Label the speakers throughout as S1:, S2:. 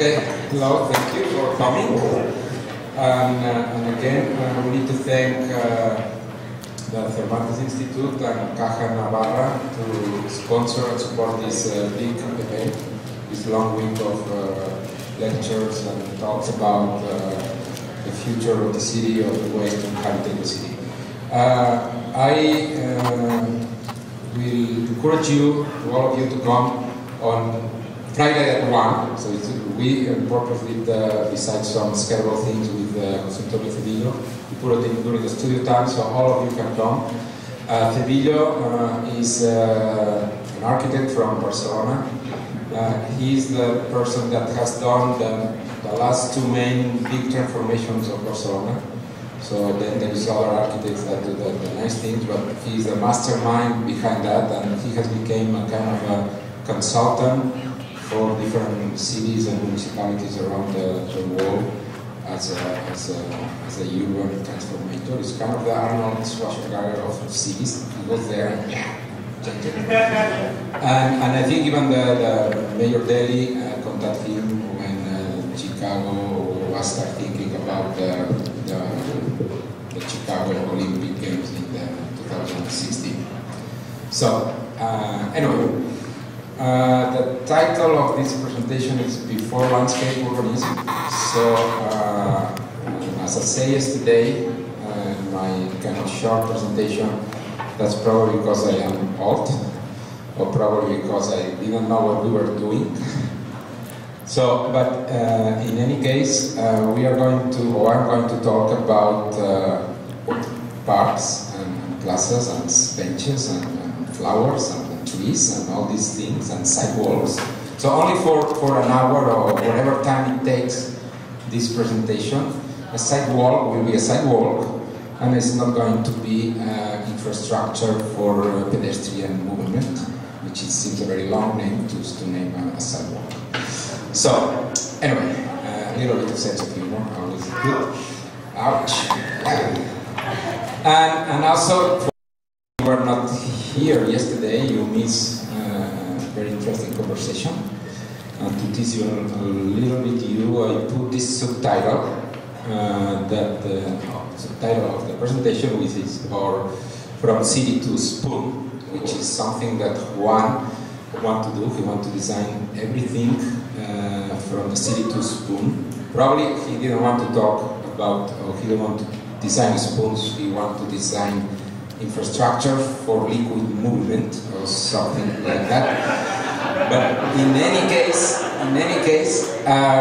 S1: Okay, hello, thank you for coming. And again, we need to thank the Cervantes Institute and Caja Navarra to sponsor and support this big event, this long week of lectures and talks about the future of the city, of the way to inhabit the city. I will encourage you, all of you, to come on Friday at 1. So we purposely did, besides some scheduled things with José Antonio Cedillo, we put it in during the studio time, so all of you can come. Cedillo is an architect from Barcelona. He's the person that has done the last two main big transformations of Barcelona. So then there is other architects that do the nice things, but he's the mastermind behind that, and he has become a kind of a consultant for different cities and municipalities around the world as a urban transformator. It's kind of the Arnold Schwarzenegger of cities. He goes there and change it. And I think even the Mayor Daley contacted him when Chicago was start thinking about the Chicago Olympic Games in 2016. So anyway. The title of this presentation is Before Landscape Urbanism. So, as I say yesterday, my kind of short presentation, that's probably because I am old, or probably because I didn't know what we were doing. So, but in any case, we are going to, or I'm going to talk about parks and plazas and benches and flowers and trees and all these things and sidewalks. So only for an hour or whatever time it takes this presentation, a sidewalk will be a sidewalk, and it's not going to be infrastructure for pedestrian movement, which seems a very long name to name a sidewalk. So anyway, a little bit of sense of humor, always good. Ouch. And also, for you were not here yesterday, you missed a very interesting conversation. And to tease you a little bit, I put this subtitle, that the subtitle of the presentation, which is From City to Spoon, which is something that Juan want to do. He want to design everything from the city to spoon. Probably he didn't want to talk about, or he didn't want to design spoons, he want to design infrastructure for liquid movement or something like that. But in any case,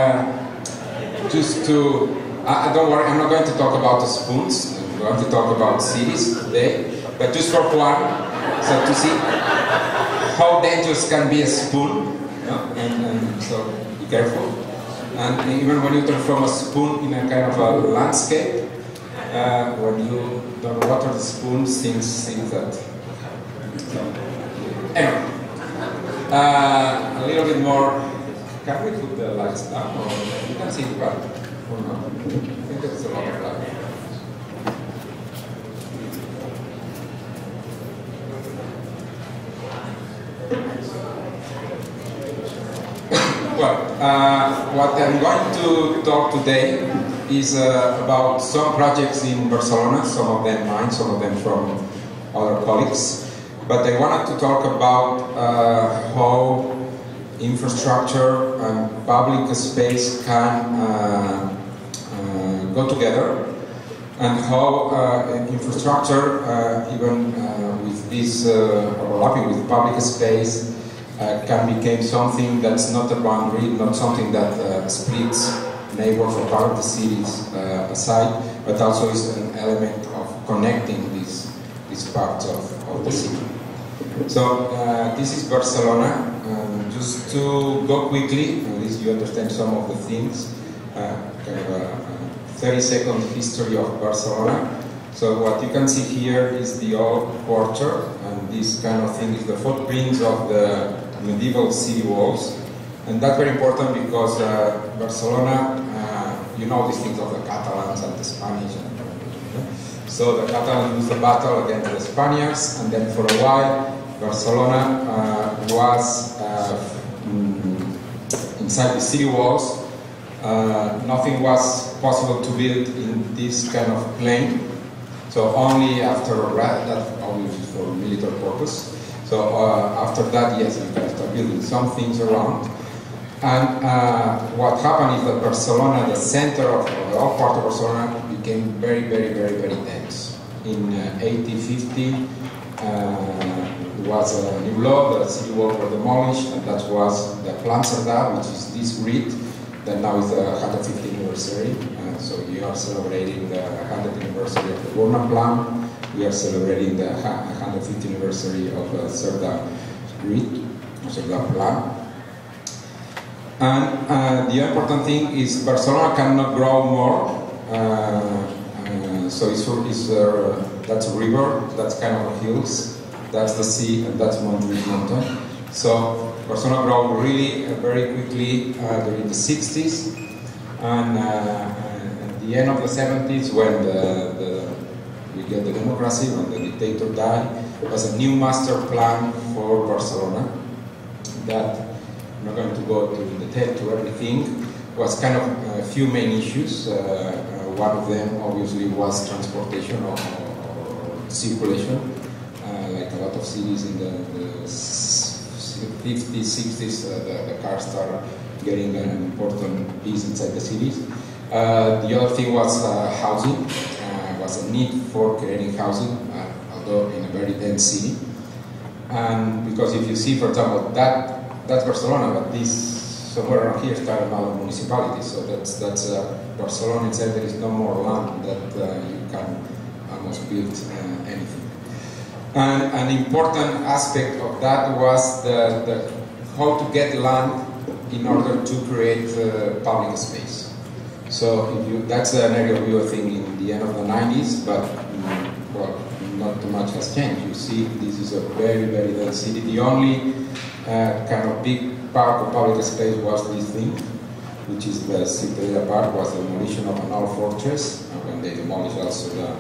S1: just to, don't worry, I'm not going to talk about the spoons. I'm going to talk about cities today. But just for one, so to see how dangerous can be a spoon, and so be careful. And even when you transform a spoon in a kind of a landscape, when you don't water the spoon, things that. Anyway, a little bit more. Can we put the lights down, or you can see it well, or not? I think that's a lot of light. Well, what I'm going to talk today is about some projects in Barcelona, some of them mine, some of them from other colleagues. But I wanted to talk about how infrastructure and public space can go together, and how infrastructure, even with this overlapping with public space, can become something that's not a boundary, not something that splits neighbors or part of the cities aside, but also is an element of connecting these parts of the city. So this is Barcelona. Just to go quickly, at least you understand some of the things, kind of a 30-second history of Barcelona. So what you can see here is the old quarter, and this kind of thing is the footprints of the medieval city walls. And that's very important because Barcelona, you know these things of the Catalans and the Spanish. So the Catalans lose the battle against the Spaniards, and then for a while Barcelona was inside the city walls, nothing was possible to build in this kind of plane. So only after that, obviously for military purpose. So after that, yes, you can start building some things around. And what happened is that Barcelona, the center of the whole part of Barcelona, became very, very, very, very dense. In 1850, there was a new law, the city walls were demolished, and that was the Plan Cerdà, which is this grid that now is the 150th anniversary. So we are celebrating the 100th anniversary of the Borna Plan. We are celebrating the 150th anniversary of the Cerdà grid, Cerdà Plan. And the important thing is Barcelona cannot grow more. So that's a river, that's kind of hills, that's the sea, and that's Montjuïc mountain. So Barcelona grew really very quickly during the 60s, and at the end of the 70s, when we get the democracy, when the dictator died, there was a new master plan for Barcelona that, I'm not going to go into detail to everything, was kind of a few main issues. One of them obviously was transportation or circulation, like a lot of cities in the 50s, 60s, the cars started getting an important piece inside the cities. The other thing was housing, was a need for creating housing, although in a very dense city. And because if you see, for example, that's Barcelona, but this somewhere around here started another municipality, so that's Barcelona itself. There is no more land that you can almost build anything. And an important aspect of that was the how to get land in order to create public space. So that's an area we were thinking in the end of the 90s, but well, not too much has changed. You see, this is a very, very dense city. The only kind of big part of public space was this thing, which is the Ciutadella Park, was the demolition of an old fortress, when they demolished also the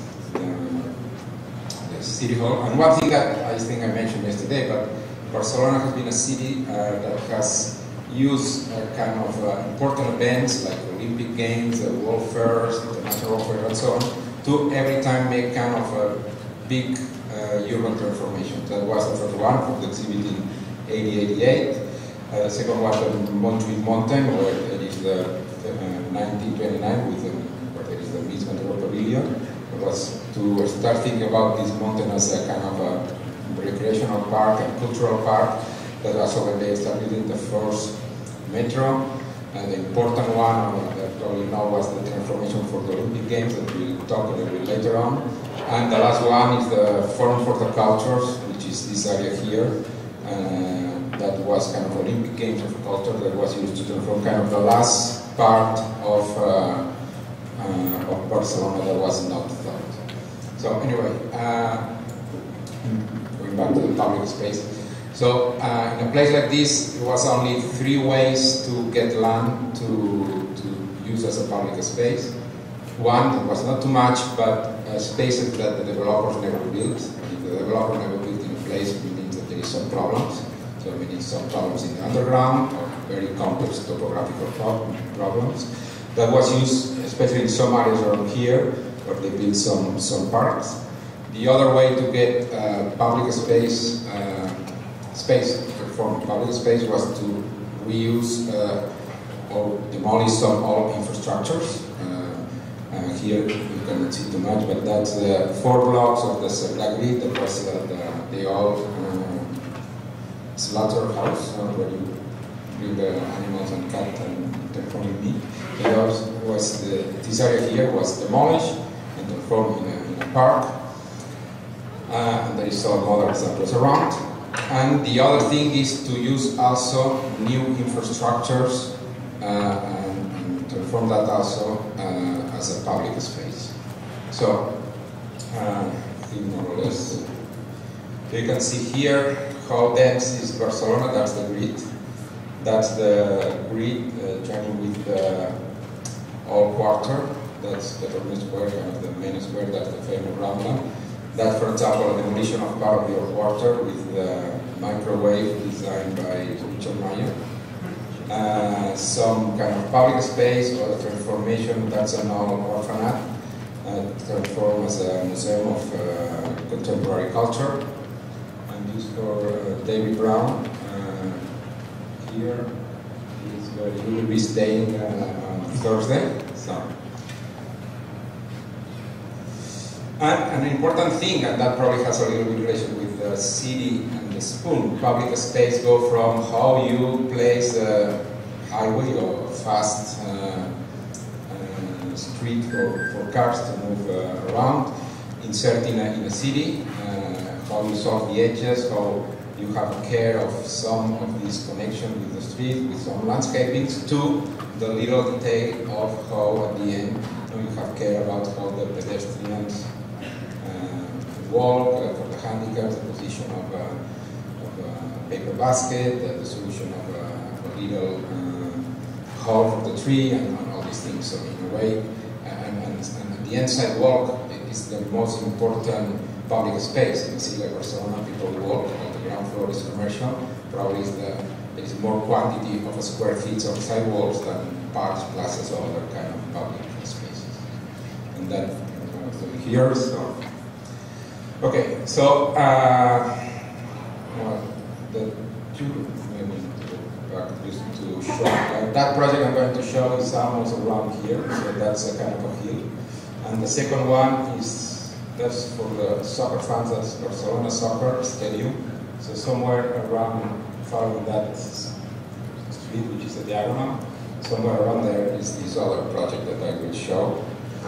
S1: city hall. And one thing that I think I mentioned yesterday, but Barcelona has been a city that has used kind of important events like Olympic Games, World Fairs, International World Fair, and so on, to every time make kind of a big urban transformation. That was the first one for the exhibit in 88. The second one, the Montjuïc mountain, where there is the 1929, where there is the Miss Control Pavilion. It was to start thinking about this mountain as a kind of a recreational park and cultural park. That also when they started building the first metro. And the important one that probably now was the transformation for the Olympic Games, that we'll talk a little bit later on. And the last one is the Forum for the Cultures, which is this area here. That was kind of Olympic Games of Culture that was used to transform kind of the last part of Barcelona that was not thought. So anyway, going back to the public space. So in a place like this, there was only 3 ways to get land to use as a public space. One, it was not too much, but spaces that the developers never built. If the developer never built in a place, it means that there is some problems. So we need some problems in the underground, or very complex topographical problems. That was used, especially in some areas around here, where they built some parks. The other way to get public space, from public space, was to reuse or demolish some old infrastructures. Here you cannot see too much, but that's the 4 blocks of the Cerdà grid. That was the old slaughterhouse where you bring the animals and cut and transform meat. This area here was demolished and transformed in a park. And there is some other examples around. And the other thing is to use also new infrastructures and transform that also as a public space. So, I think more or less, you can see here how dense is Barcelona. That's the grid. That's the grid joining with the old quarter. That's the Torre Square, kind of the main square. That's the famous Rambla. That, for example, the demolition of part of the old quarter with the microwave designed by Richard Mayer. some kind of public space or a transformation. That's an old orphanage, transformed as a museum of contemporary culture. And used for David Brown. Here is where you will be staying on Thursday. So. And an important thing, and that probably has a little bit relation with the city and the spoon, public space go from how you place a highway or fast street for cars to move around, insert in a city, how you solve the edges, how you have care of some of this connection with the street, with some landscapings, to the little detail of how at the end you have care about how the pedestrians walk, for the handicaps, the position of a paper basket, the solution of a little hole for the tree, and all these things. So in a way, and the end sidewalk is the most important public space. In a city like Barcelona, people walk, on the ground floor is commercial. Probably there is more quantity of square feet of sidewalks than parks, plazas, or other kind of public spaces. And that is one of them here. So. Okay, so well, the two, maybe to go back to show. That project I'm going to show is almost around here, so that's a kind of a hill. And the second one is, that's for the soccer fans, that's Barcelona Soccer Stadium. So somewhere around, following that street, which is a diagonal, somewhere around there is this other project that I will show.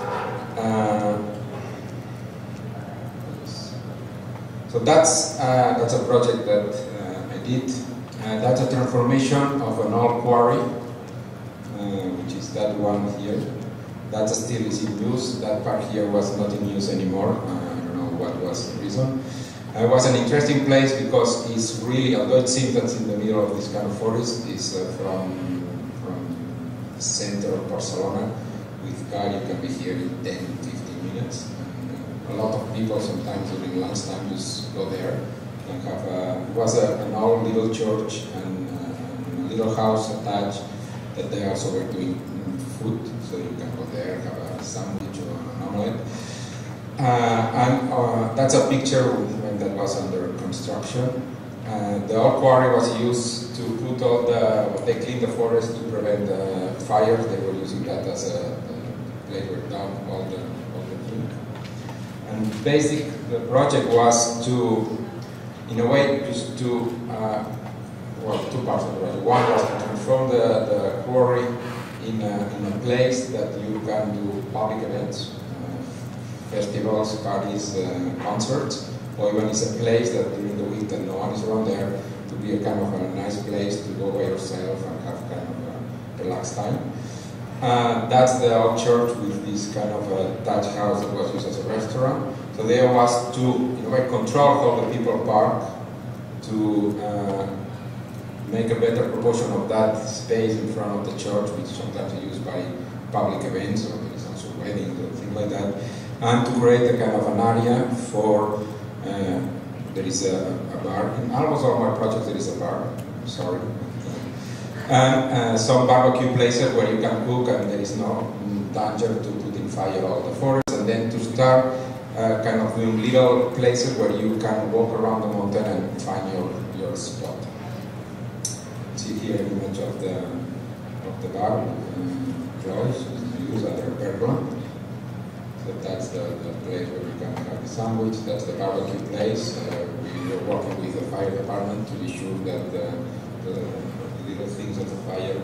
S1: So that's a project that I did. That's a transformation of an old quarry, which is that one here. That still is in use. That part here was not in use anymore. I don't know what was the reason. It was an interesting place because it's really, although it seems that it's in the middle of this kind of forest, it's from the center of Barcelona. With car, you can be here in 10, 15 minutes. A lot of people sometimes during lunchtime just go there and have it was an old little church and a little house attached that they also were doing food, so you can go there, have a sandwich or an omelette. And that's a picture when that was under construction. The old quarry was used to put all they cleaned the forest to prevent fires. They were using that as a place where down all the thing. And the project was to, in a way, just to, well, two parts of the project. One was to transform the quarry in a place that you can do public events, festivals, parties, concerts, or even it's a place that during the week that no one is around there, to be a kind of a nice place to go by yourself and have kind of a relaxed time. That's the old church with this kind of a Dutch house that was used as a restaurant. So there was to, in a way, control how the people park, to make a better proportion of that space in front of the church, which sometimes is used by public events, or there is also weddings or things like that, and to create a kind of an area for, there is a bar. In almost all my projects there is a bar, sorry. And some barbecue places where you can cook and there is no danger to put in fire all the forest, and then to start kind of doing little places where you can walk around the mountain and find your spot. See here an image of the bar, close, used under pergola. So that's the place where you can have a sandwich. That's the barbecue place. We were working with the fire department to be sure that the little things of the fire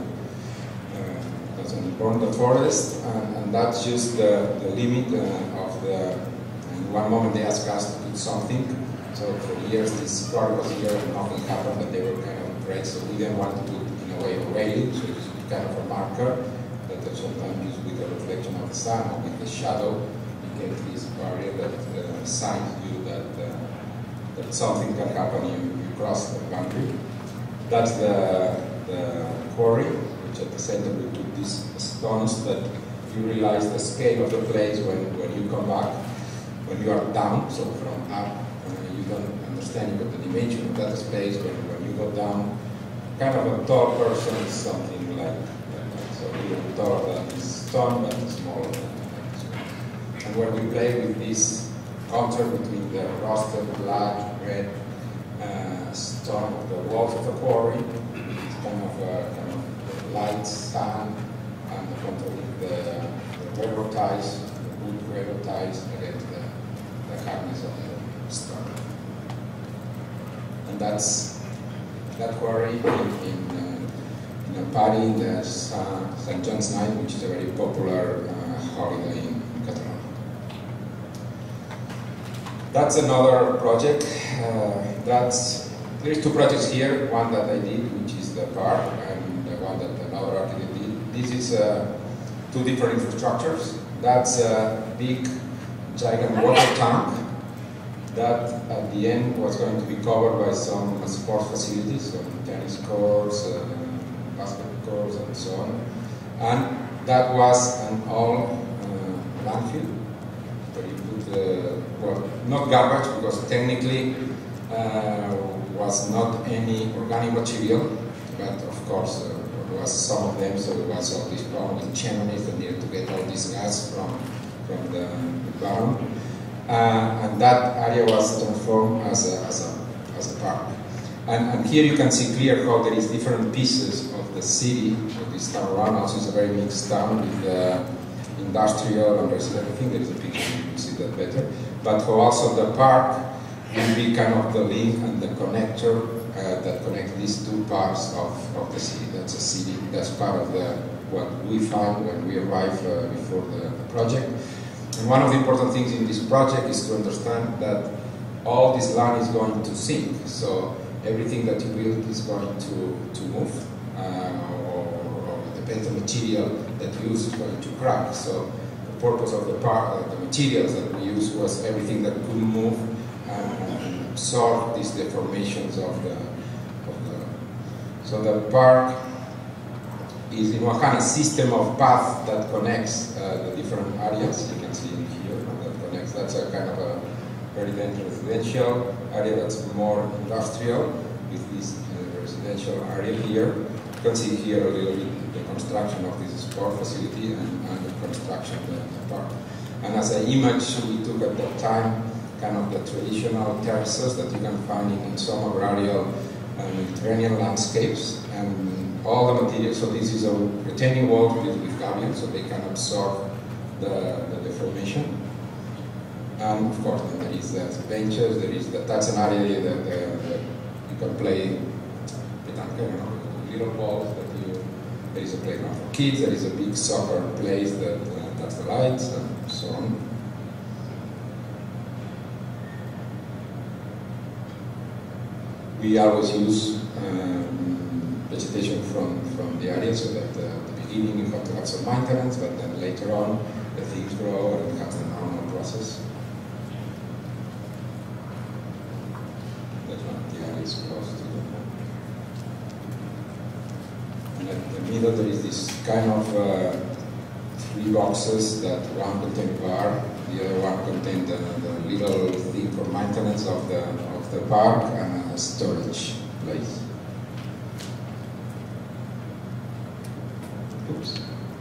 S1: doesn't burn the forest, and that's just the limit of the. In one moment they asked us to do something. So for years this quarry was here and nothing happened, but they were kind of great. So we didn't want to do in a way a railing, so it's kind of a marker that sometimes used with the reflection of the sun or with the shadow. You get this barrier that signs you that something can happen. You cross the boundary. That's the quarry, which at the center we put these stones that you realize the scale of the place when you come back, when you are down, so from up, you don't understand the dimension of that space. When you go down, kind of a tall person, something like that. So even taller than this stone, but smaller than that. And when we play with this contrast between the rusted black, red stone of the walls of the quarry, it's kind of light sand, and the contrast with the railroad ties, the wood railroad ties against the hardness of the stone. And that's that quarry in Paris, in the St. John's Night, which is a very popular holiday in Catalonia. That's another project. There's two projects here, one that I did, which is the park, and the one that another architect did. This is two different infrastructures. That's a big, giant water tank that at the end was going to be covered by some sports facilities, some tennis courts, basketball courts, and so on. And that was an old landfill where you put, well, not garbage, because technically was not any organic material, but of course there was some of them, so there was all this problem with chimneys that needed to get all this gas from the ground. And that area was transformed as a park. And here you can see clear how there is different pieces of the city, of this town around. Also, it's a very mixed town with industrial and residential. I think there is a picture, you can see that better. But how also the park will be kind of the link and the connector that connect these two parts of the city. That's a city, that's part of what we find when we arrive before the project. And one of the important things in this project is to understand that all this land is going to sink. So everything that you build is going to move, or the material that you use is going to crack. So the purpose of the park, the materials that we use, was everything that could move and absorb these deformations of the. So the park is in a kind of system of path that connects the different areas. You can see in here that connects. That's a kind of a very dense residential area that's more industrial with this residential area here. You can see here a little bit the construction of this sport facility and the construction of the park. And as an image we took at that time, kind of the traditional terraces that you can find in some agrarial Mediterranean landscapes, and all the materials. So this is a retaining wall built with gabions, so they can absorb the deformation. And of course, then there is the benches. There is that's an area that you can play little balls. There is a playground for kids. There is a big soccer place that's the lights and so on. We always use vegetation from the area, so that at the beginning you have to have some maintenance, but then later on the things grow and it becomes a normal process. That's what the area is close to. And at the middle there is this kind of three boxes that one contains bar, the other one contains the little thing for maintenance of the park, and a storage place. Oops.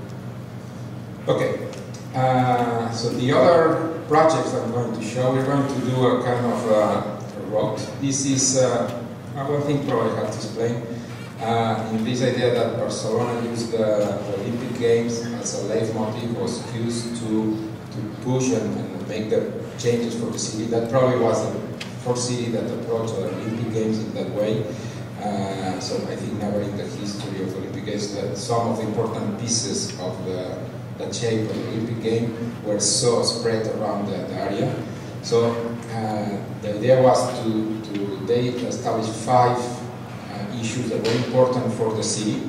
S1: Okay, so the other projects I'm going to show, we're going to do a kind of a road. This is, one thing probably I have to explain, in this idea that Barcelona used the Olympic Games as a leitmotif, was used to push and make the changes for the city. That probably was the first city that approached the Olympic Games in that way. So I think never in the history of the Olympic Games that some of the important pieces of the shape of the Olympic game were so spread around the area. So the idea was they established 5 issues that were important for the city.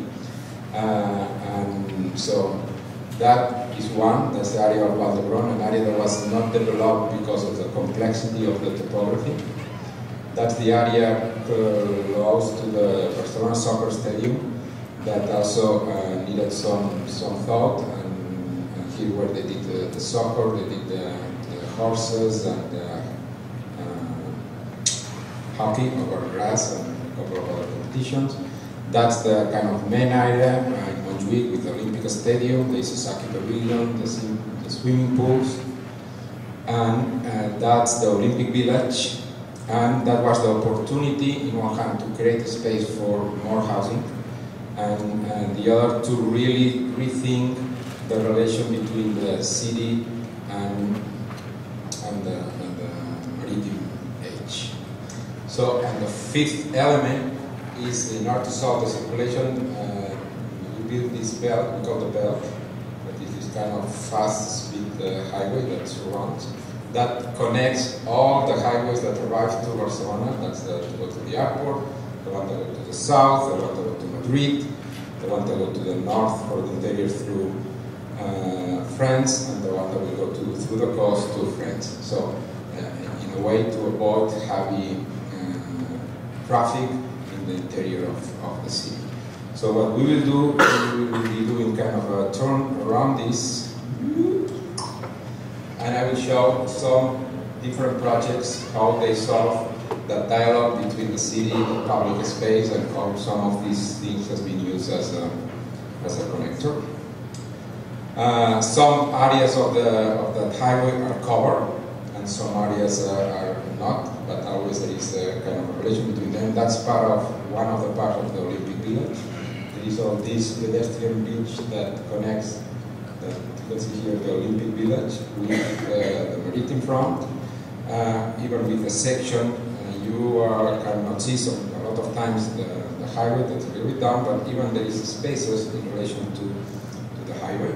S1: And so that is one, that's the area of Vall d'Hebron, an area that was not developed because of the complexity of the topography. That's the area close to the Barcelona soccer stadium that also needed some thought, and here where they did the soccer, they did the horses and hockey over grass and a couple of other competitions. That's the kind of main area in Montjuic with the Olympic Stadium, the Isozaki Pavilion, the swimming pools, and that's the Olympic Village. And that was the opportunity, in one hand, to create a space for more housing, and the other to really rethink the relation between the city and the maritime age. So, and the fifth element is, in order to solve the circulation, we built this belt, we call the belt, that is this kind of fast speed highway that surrounds, that connects all the highways that arrive to Barcelona. That's to go to the airport, the one that go to the south, the one that go to Madrid, the one that go to the north for the interior through France, and the one that will go through the coast to France. So, in a way to avoid heavy traffic in the interior of the city. So what we will do, we will be doing kind of a turn around this, and I will show some different projects, how they solve that dialogue between the city and the public space, and how some of these things has been used as a connector. Some areas of that highway are covered, and some areas are not, but always there is a kind of a relation between them. That's part of one of the parts of the Olympic Village. There is all this pedestrian bridge that connects, you can see here, the Olympic Village with the maritime front. Even with the section, you can notice a lot of times the highway that's a little bit down, but even there is spaces in relation to the highway.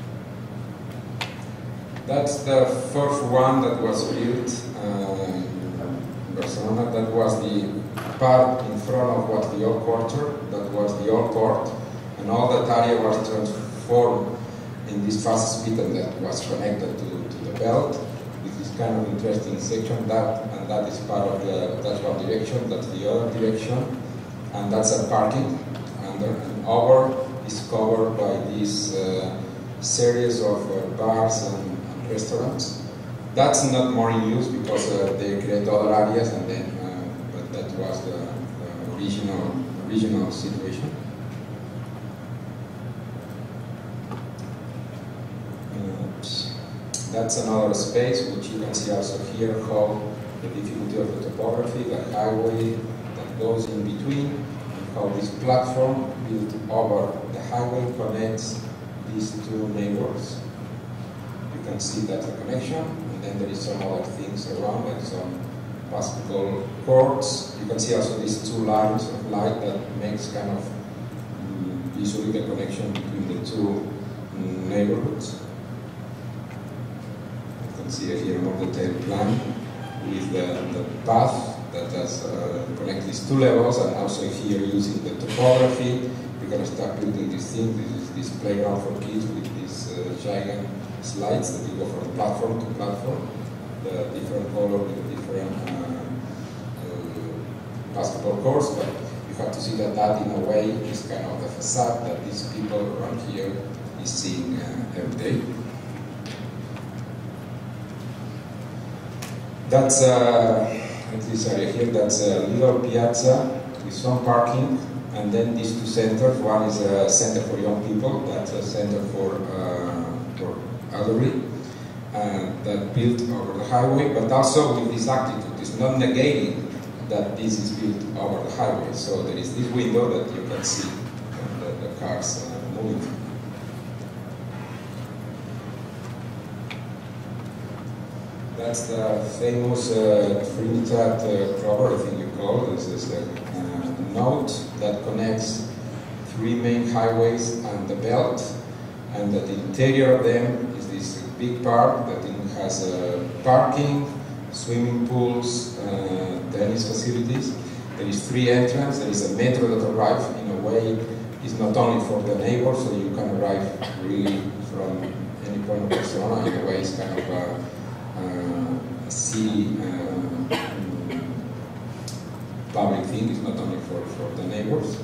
S1: That's the first one that was built in Barcelona. That was the part in front of what the old quarter, that was the old port, and all that area was transformed in this fast speed, and that was connected to the belt with this kind of interesting section. That is part of that's one direction, that's the other direction, and that's a parking. And over is covered by this series of bars and restaurants. That's not more in use because they create other areas, and then but that was the original situation. That's another space which you can see also here, how the difficulty of the topography, the highway that goes in between, and how this platform built over the highway connects these two neighbors. You can see that's a connection, and then there is some other things around, like some basketball courts. You can see also these two lines of light that makes kind of visually the connection between the two neighborhoods. You can see here a more detailed plan with the path that has connect these two levels, and also here using the topography, we're going to start building this thing. This is this playground for kids with these giant slides that you go from platform to platform, the different color with the different basketball courts, but you have to see that in a way is kind of the facade that these people around here is seeing every day. That's this area here, that's a little piazza with some parking, and then these two centers. One is a center for young people, that's a center for elderly, that built over the highway, but also with this attitude. It's not negating that this is built over the highway. So there is this window that you can see the cars moving through. That's the famous Trinitat proper, I think you call it. This is a node that connects three main highways and the belt, and at the interior of them is this big park that has parking, swimming pools, tennis facilities. There is three entrances. There is a metro that arrives in a way. It's not only for the neighbors, so you can arrive really from any point of Barcelona. In a way, it's kind of a city public thing. It's not only for the neighbors.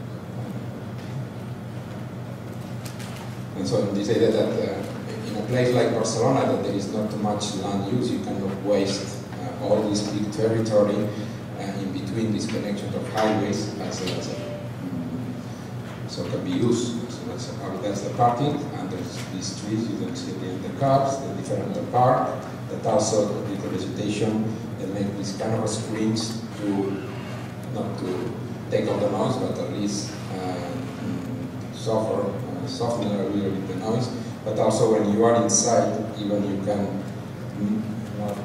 S1: And so in this area that in a place like Barcelona, that there is not too much land use, you cannot waste all this big territory in between these connections of highways as a so it can be used. So that's the parking, and there's these trees, you can see the cars, the different park, that also with the vegetation, they make these kind of screens to, not to take out the noise, but at least soften a little bit the noise. But also when you are inside, even you can not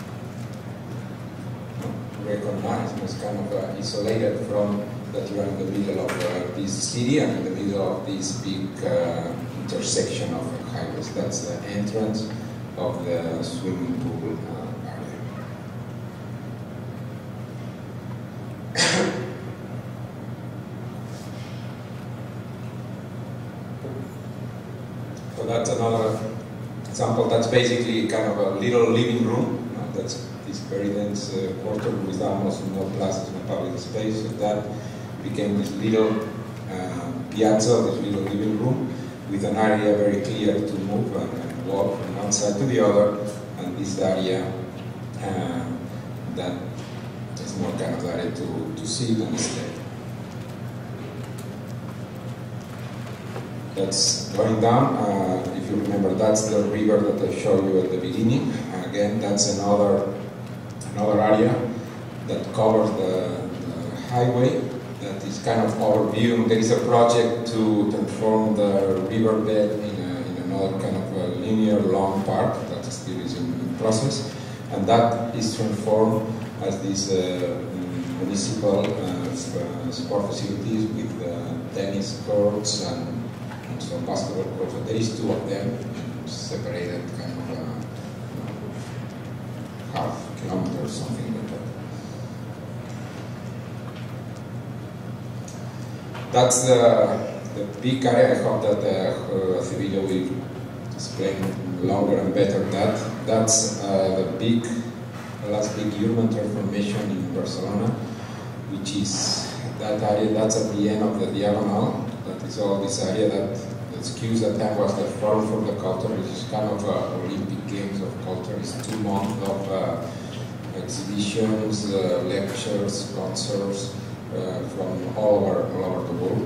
S1: recognize, it's kind of isolated from that you are in the middle of this city and in the middle of this big intersection of highways. That's the entrance of the swimming pool area. So that's another example. That's basically kind of a little living room. That's this very dense quarter with almost no plazas, no public space. So that became this little piazza, this little living room, with an area very clear to move and walk from one side to the other, and this area that is more kind of area to sit and stay. That's going down. If you remember, that's the river that I showed you at the beginning. Again, that's another area that covers the highway. That is kind of overview. There is a project to transform the riverbed in another kind of a linear long park that still is in process, and that is transformed as these municipal sport facilities with tennis courts and some basketball courts. So there is two of them separated kind of half kilometer or something like that. That's the big area. I hope that Civillo will explain longer and better that. That's the last big urban transformation in Barcelona, which is that area. That's at the end of the Diagonal. That is all this area that the excuse at that time was the Forum for the Culture, which is kind of Olympic Games of Culture. It's 2 months of exhibitions, lectures, concerts, from all over the world.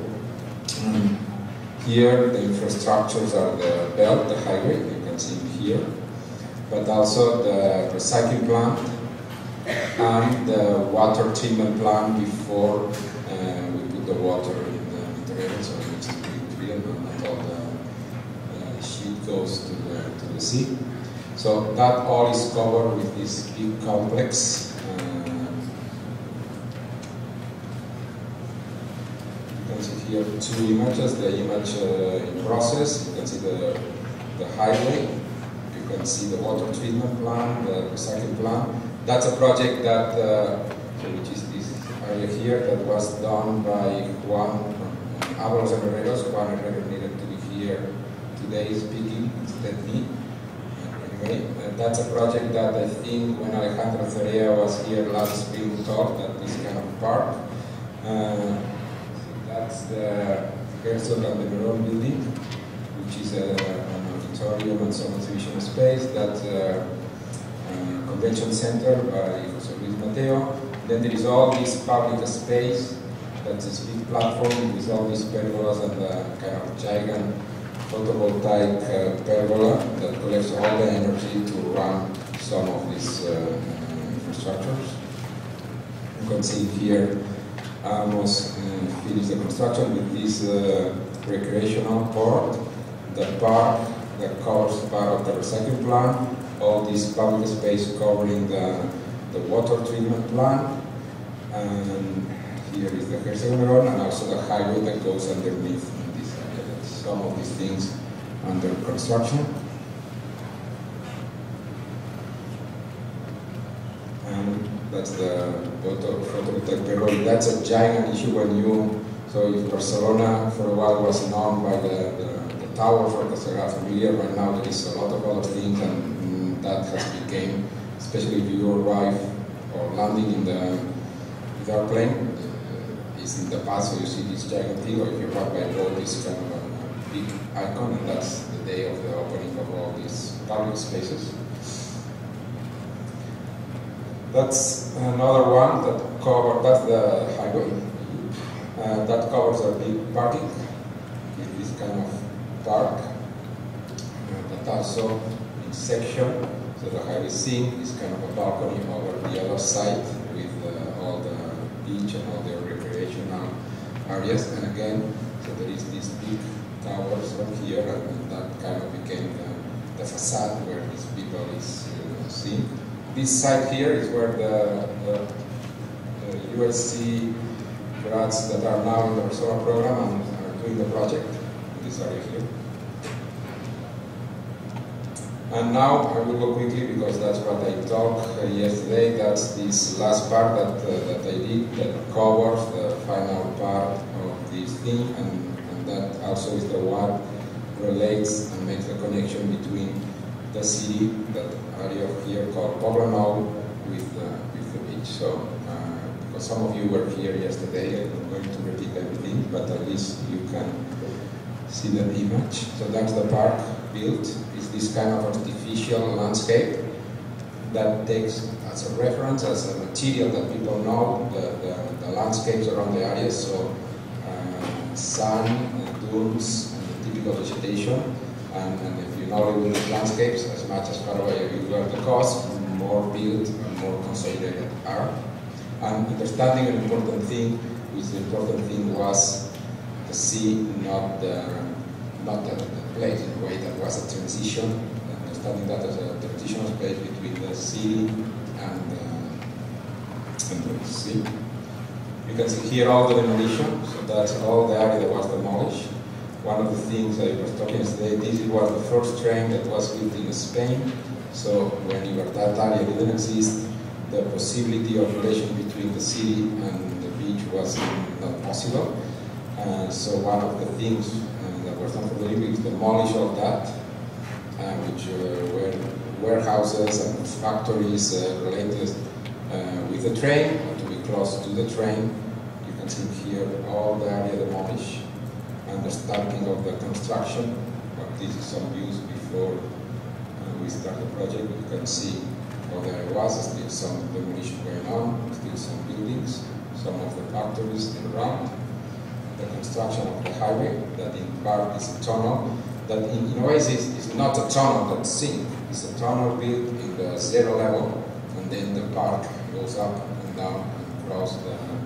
S1: Here the infrastructures are the belt, the highway, you can see here, but also the recycling plant and the water treatment plant before we put the water in the river, so it needs to be treated and not all the shit goes to the sea. So that all is covered with this big complex. Here 2 images, the image in process, you can see the highway, you can see the water treatment plant, the recycling plant. That's a project that, which is this area here, that was done by Juan Avalos and Herreros. Juan Herrero needed to be here today speaking instead of me. Anyway, that's a project that I think when Alejandro Ferreira was here last spring thought that this kind of park. That's the Herzog and de Meuron building, which is an auditorium and some exhibition space. That's a convention center by José Luis Mateo. Then there is all this public space. That's this big platform with all these pergolas and a kind of giant photovoltaic pergola that collects all the energy to run some of these infrastructures. You can see here almost finished the construction with this recreational port, the park that covers part of the recycling plant, all this public space covering the water treatment plant, and here is the Herzog and de Meuron, and also the highway that goes underneath this area. Some of these things under construction. That's the photovoltaic pergola. That's a giant issue when you, so if Barcelona for a while was known by the tower for the Sagrada Familia, right now there is a lot of other things, and that has become, especially if you arrive or landing in the airplane, is in the past, so you see this giant thing, or if you arrive by road, this kind of a big icon, and that's the day of the opening of all these public spaces. That's another one that covers, that's the highway. That covers a big parking with this kind of park, but also in section. So the highway scene is kind of a balcony over the other side with all the beach and all the recreational areas. And again, so there is these big towers from here, and that kind of became the facade where these people is seen. This side here is where the USC grads that are now in the Resora program and are doing the project in this area here. And now I will go quickly because that's what I talked yesterday. That's this last part that I did that covers the final part of this thing, and that also is the one relates and makes the connection between the city, that area here called Poblenou, with the beach. So, because some of you were here yesterday, I'm going to repeat everything, but at least you can see the image. So that's the park built. It's this kind of artificial landscape that takes as a reference, as a material that people know, the landscapes around the area. So sun, dunes, and the typical vegetation. And if you know the landscapes, as much as far away you learn the coast, more built and more consolidated are. And understanding an important thing, which the important thing was the sea, not the place, in a way that was a transition, understanding that as a transitional space between the city and the sea. You can see here all the demolition, so that's all the area that was demolished. One of the things I was talking yesterday, this was the first train that was built in Spain, so when that area didn't exist, the possibility of relation between the city and the beach was not possible. So one of the things that was done for the Olympics, demolish all that, which were warehouses and factories related with the train, or to be close to the train. You can see here all the area demolished and the starting of the construction. But this is some views before we start the project. You can see how there was still some demolition going on, still some buildings, some of the factories still around. The construction of the highway, that in part is a tunnel, that in ways is not a tunnel that sinks. It's a tunnel built in the zero level, and then the park goes up and down and across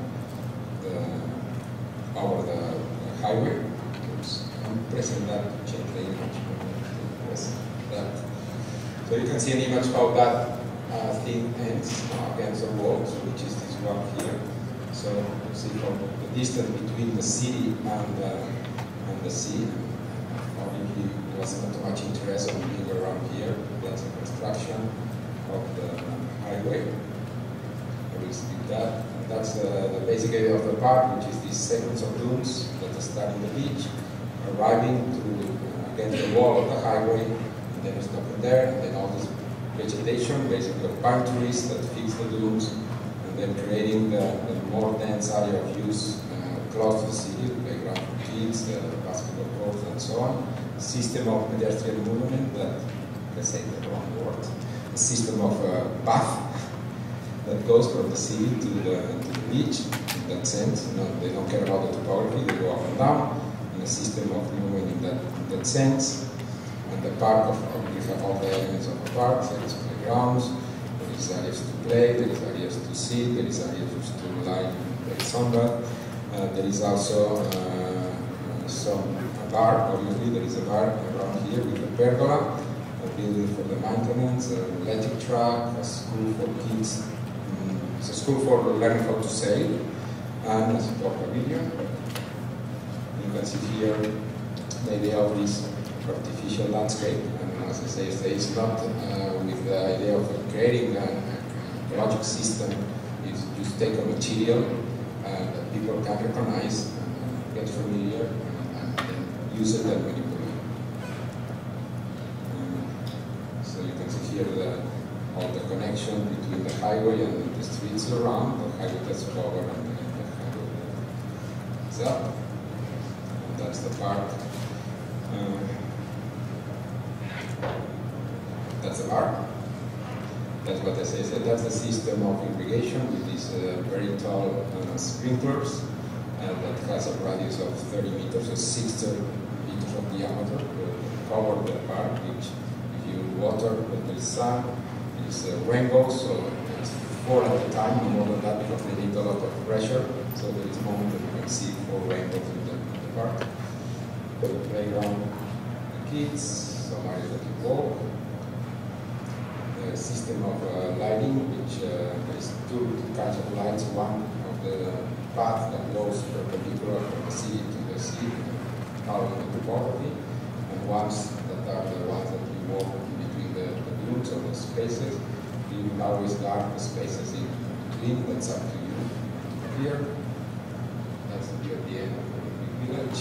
S1: over the highway. I'm pressing that to change the image. Press that. So you can see an image how that thing ends against the walls, which is this one here. So you see from the distance between the city and the sea. Obviously, there wasn't too much interest on being around here. That's the construction of the highway. I will speak that. And that's the basic idea of the park, which is these segments of dunes that start in the beach, arriving to against the wall of the highway, and then stopping there, and then all this vegetation, basically pine trees that fix the dunes, and then creating the more dense area of use close to the city, playground for kids, basketball courts, and so on. A system of pedestrian movement that, let's say the wrong word, a system of path that goes from the city to the beach, in that sense. They don't care about the topography, they go up and down, and a system of movement in that sense. And the park, we have all the elements of the park. There is playgrounds, there is areas to play, there is areas to sit, there is areas to lie and play sunbath. There is also a bar, obviously there is a bar around here with a pergola, a building for the maintenance, an electric truck, a school for kids, it's a school for learning how to sail, and a sport pavilion. You can see here the idea of this artificial landscape, and as I say, it's not with the idea of creating a logic system. It's just take a material that people can recognize, get familiar, and then use it and manipulate. So you can see here all the connection between the highway and the streets around, the highway that's covered and the highway that's up. And that's the park. That's the park. That's what I say. So that's the system of irrigation with these very tall sprinklers that has a radius of 30 meters or 60 meters of diameter to cover the park, which if you water when there is sun, it's rainbows, so it's 4 at a time, no more than that, because they need a lot of pressure. So there is a moment that you can see 4 rainbows in the park. The playground, the kids, some areas that you walk. The system of lighting, which is 2 kinds of lights. One of the path that goes perpendicular from the sea to the sea, out of the topography, and ones that are the ones that you walk between the dunes or the spaces. You will always guard the spaces in between, that's up to you. Here, that's at the end of the big village.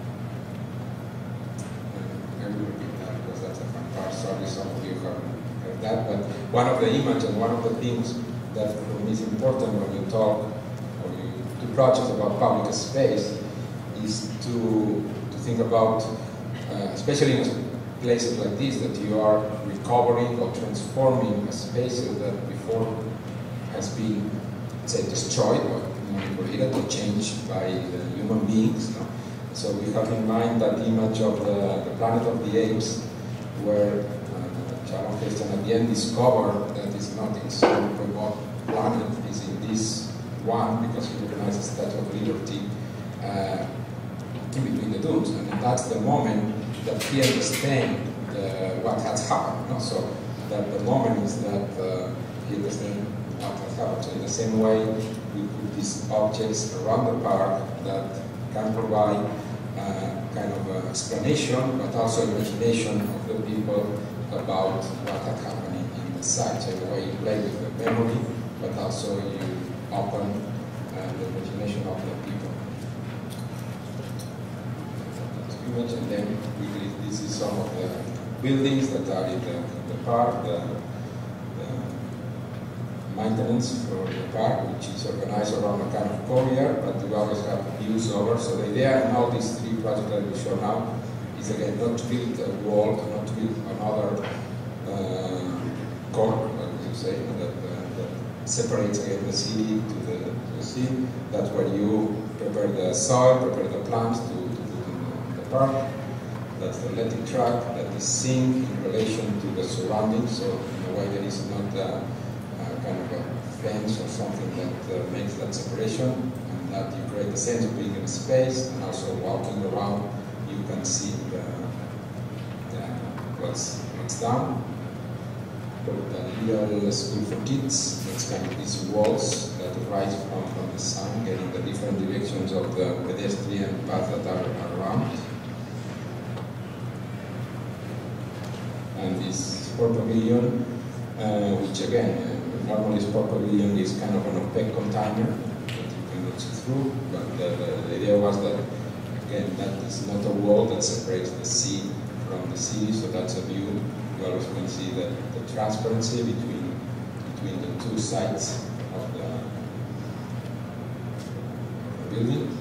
S1: And I will repeat that because that's a fun part. Sorry, some of you haven't heard that, but one of the images and one of the things that for me is important when you talk or you do projects about public space is to think about, especially in places like this, that you are recovering or transforming a space that before has been, say, destroyed or manipulated or changed by the human beings. No? So we have in mind that image of the Planet of the Apes, where Charlton Heston at the end discovered that it's not in some remote planet, it's in this one, because he recognized the Statue of Liberty in between the dunes. And that's the moment that he understands what has happened. No? So that the moment is that he understands what has happened. So in the same way, we put these objects around the park that can provide kind of explanation, but also imagination of the people about what had happened in the site. So in a way you play with the memory, but also you open the imagination of the people. Image, and then this is some of the buildings that are in the park, the maintenance for the park, which is organized around a kind of courtyard, but we always have views over. So the idea in all these 3 projects that we show now is again not to build a wall, not to build another court, as you say, that separates again the city to the sea. That's where you prepare the soil, prepare the plants to put in the park. That's the electric track that is seen in relation to the surroundings. So in a way there is not a kind of a fence or something that makes that separation, and that you create a sense of being in space, and also walking around you can see what's down. The little school for kids, that's kind of these walls that rise from the sun, getting the different directions of the pedestrian path that are around. And this sport pavilion, which again, normally sport pavilion is kind of an opaque container that you cannot see through, but the idea was that, again, that is not a wall that separates the sea from the city, so that's a view. You always can see the transparency between the 2 sides of the building.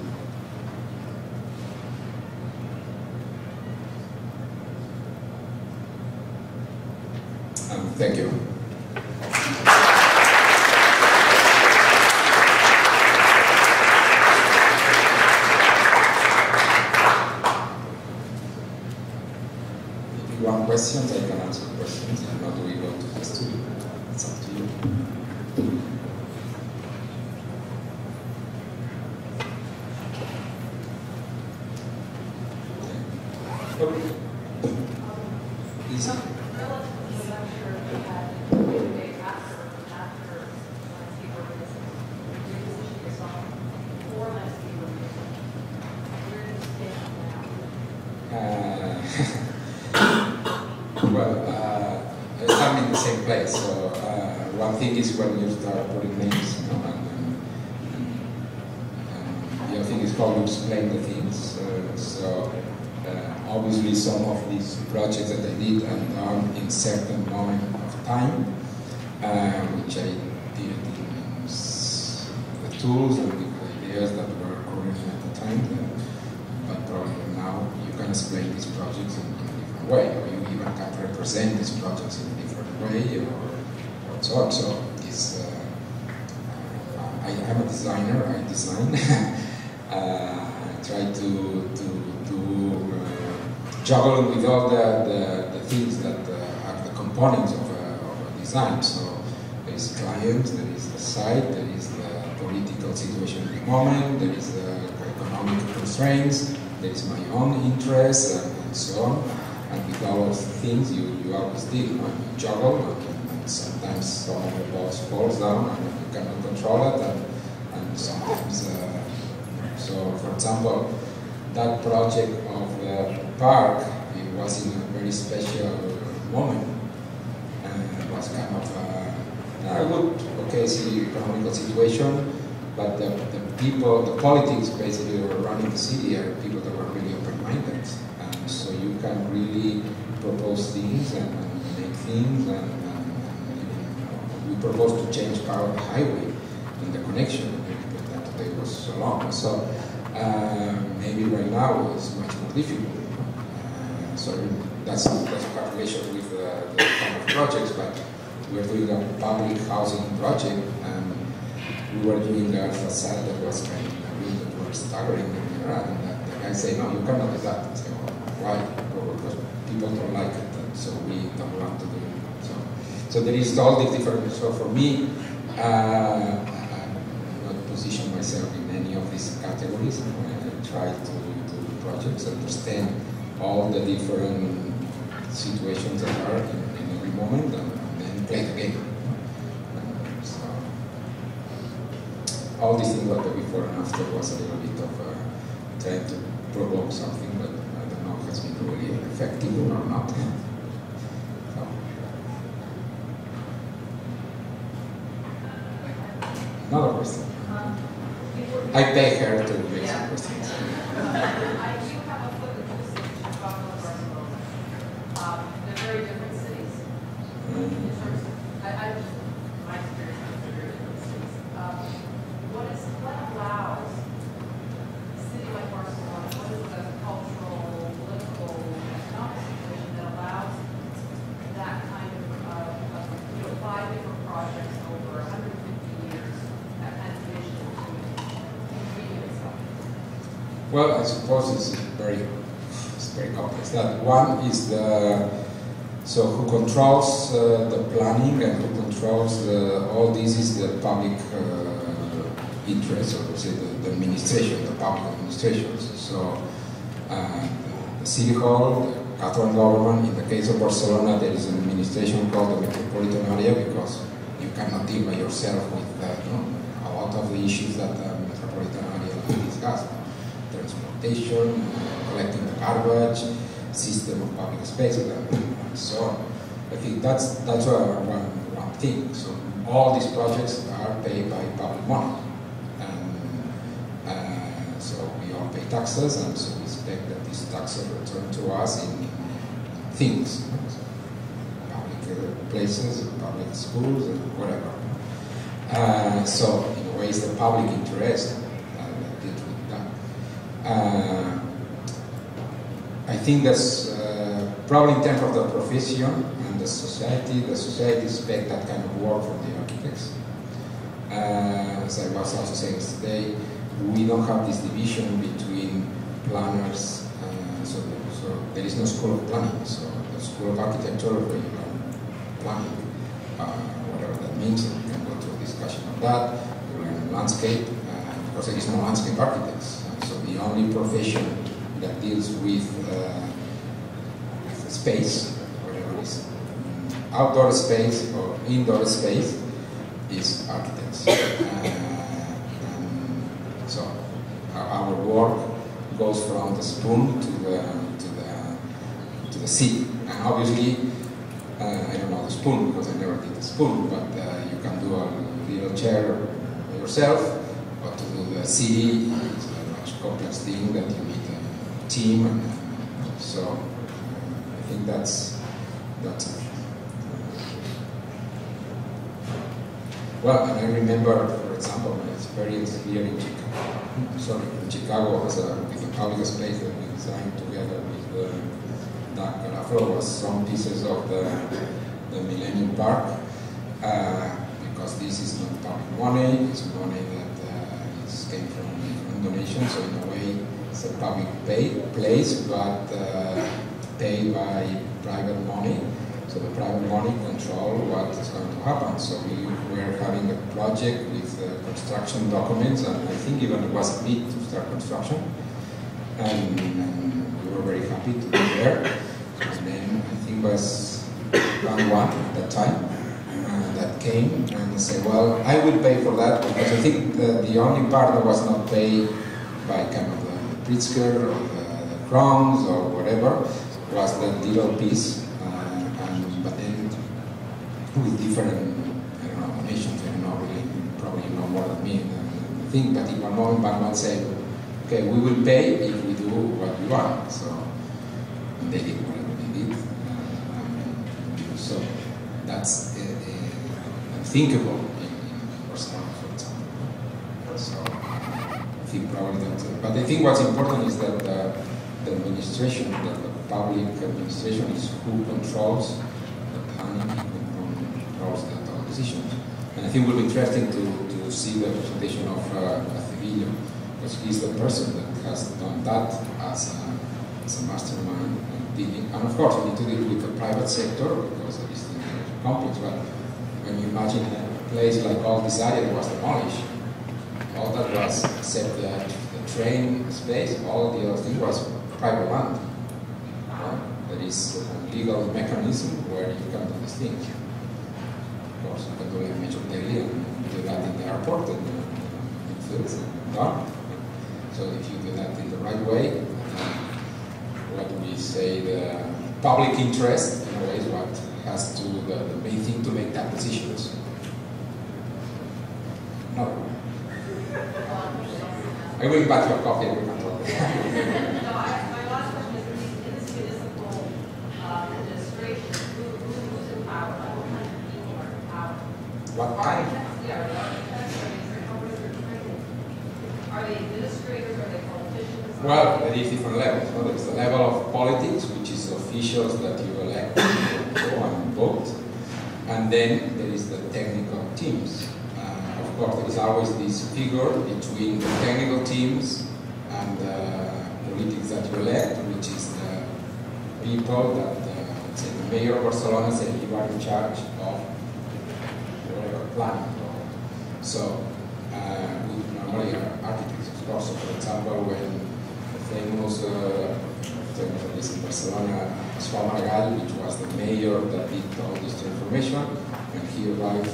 S1: Thank you. If you want questions, I can answer questions. If not, we go to the studio. It's up to you. Okay. Lisa? I'm in the same place. So one thing is when you start putting names, you know, and the other thing is how you explain the things. Obviously, some of these projects that I did are done in certain moment of time, which I did with the tools and with the ideas that were current at the time. But probably now you can explain these projects in a different way, or you even can represent these projects in a different way, or so on. So it's, I'm a designer, I design, try to juggle with all the things that are the components of a design. So there is client, there is the site, there is the political situation at the moment, there is the economic constraints, there is my own interests, and so on. And with all of the things, you always deal, you juggle, and sometimes some of the balls falls down and you cannot control it, and sometimes, so for example, that project of the park, it was in a very special moment, and it was kind of a good, okay, economical situation, but the people, the politics basically were running the city are people that were really open-minded, and so you can really propose things and make things, and we proposed to change part of the highway in the connection, that today was so long. So maybe right now it's much more difficult. So that's a calculation with the kind of projects, but we're doing a public housing project, and we were doing a facade that was kind of that were staggering, and the guy said, no, you cannot do that. I say, well, why? Well, because people don't like it, and so we don't want to do it. So there is all these different. So for me, I not position myself in any of these categories. I try to do projects, understand all the different situations that are in every moment, and then play the game. So all these things like the before and after was a little bit of trying to provoke something, but I don't know if it's been really effective or not. So. Another question. I beg her to make some questions.
S2: I do have a foot in the city of Chicago and Barcelona. They're very different cities. In terms of, my experience is they're very different cities. What allows a city like Barcelona, what is the cultural, political, economic situation that allows that kind of 5 different projects over 150 years, that kind of vision to continue itself?
S1: Well, I suppose it's very complex. That one is so who controls the planning and who controls all this is the public interest, or say the administration, the public administrations. So the city hall, the Catalan government. In the case of Barcelona, there is an administration called the metropolitan area, because you cannot deal by yourself with a lot of the issues that the metropolitan area discuss. Transportation, collecting the garbage, system of public spaces, and so on. I think that's one thing. So all these projects are paid by public money, and so we all pay taxes, and so we expect that these taxes return to us in things, so public places, public schools, and whatever. So in a way, it's the public interest. I think that's probably in terms of the profession and the society expects that kind of work from the architects. As I was also saying today, we don't have this division between planners, so there is no school of planning, so the school of architecture where you learn planning, whatever that means, and we can go to a discussion on that. You learn landscape, because there is no landscape architects. So the only profession that deals with space, whatever it is, outdoor space or indoor space, is architects. So our work goes from the spoon to the sea. And obviously, I don't know the spoon because I never did the spoon, but you can do a little chair yourself, but to do the city, it's a much complex thing that you need a team, and so I think that's it. Well, and I remember, for example, my experience here in Chicago was with a public space that we designed together with Doug Garofalo, was some pieces of the Millennium Park, because this is not public money, it's money that is came from donations, so in a way it's a public place, but paid by private money. So the private money control what is going to happen. So we were having a project with construction documents, and I think even it was a bid to start construction. And we were very happy to be there. And then I think it was round one at that time that came and said, well, I will pay for that, because I think the only part that was not paid by kind of the Pritzker or the Crowns or whatever was the legal piece. But then with different, I don't know, nations, I don't know, really, probably know more than me, I think, but in one moment Batman said, okay, we will pay if we do what we want. So and they did whatever they did. So that's unthinkable in Barcelona, for example. So I think probably that, but I think what's important is that the administration, that the public administration is who controls controls the decisions. And I think it will be interesting to see the presentation of Acevillo, because he's the person that has done that as a mastermind. And of course, we need to deal with the private sector, because these things are complex, but when you imagine a place like all this area was demolished, all that was, except the train space, all the other thing was private land. There is a legal mechanism where you can do this thing. Of course, you can do like Major Daily and do that in the airport and it feels done. So if you do that in the right way, what we say, the public interest in a way is what has to the main thing to make that decisions. No. I will back your coffee and we can talk. What kind?
S2: Are they administrators? Are they politicians?
S1: Well, there is different levels. No? There is the level of politics, which is officials that you elect and vote, and then there is the technical teams. Of course, there is always this figure between the technical teams and the politics that you elect, which is the people that, say, the mayor of Barcelona said you are in charge of planning. So we normally are architects, of course. So for example, when the famous in Barcelona, Pasqual Maragall, which was the mayor that did all this transformation, when he arrived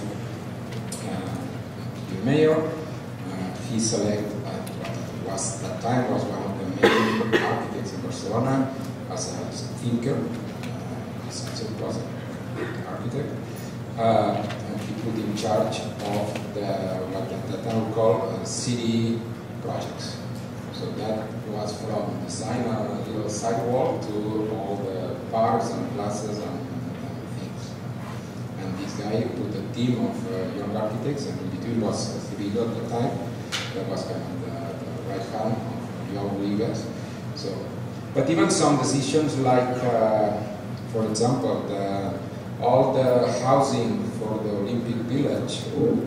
S1: the mayor, he selected what was at that time was one of the main architects in Barcelona as a thinker. He was a great architect. And he put in charge of what at that time we call city projects. So that was from design a little sidewalk to all the parks and plazas and things. And this guy put a team of young architects, and in between was Acevillo at the time. That was kind of the right hand of João Rivas. So, but even some decisions like, for example, all the housing for the Olympic Village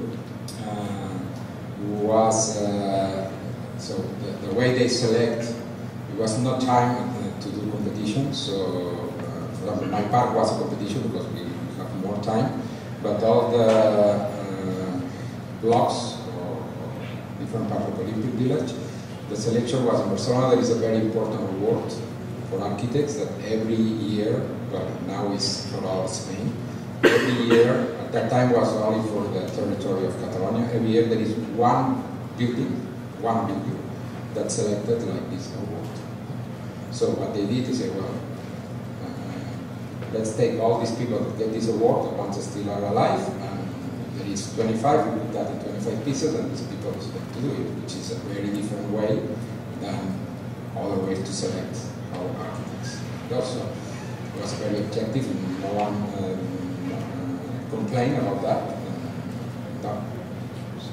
S1: was, so the way they select, it was not time to do competition, so for example, my part was a competition because we have more time, but all the blocks or different parts of the Olympic Village, the selection was in Barcelona. There is a very important award for architects that every year, well, now it's for all Spain, every year, at that time was only for the territory of Catalonia, every year there is one building that's selected like this award. So what they did is say, well, let's take all these people that get this award, the ones that still are alive, and there is 25, we put that in 25 pieces, and these people expect to do it, which is a very different way than other ways to select our architects. Also, it was very objective, and no one complained about that. No. So.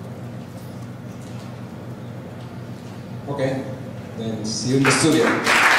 S1: Okay, then see you in the studio.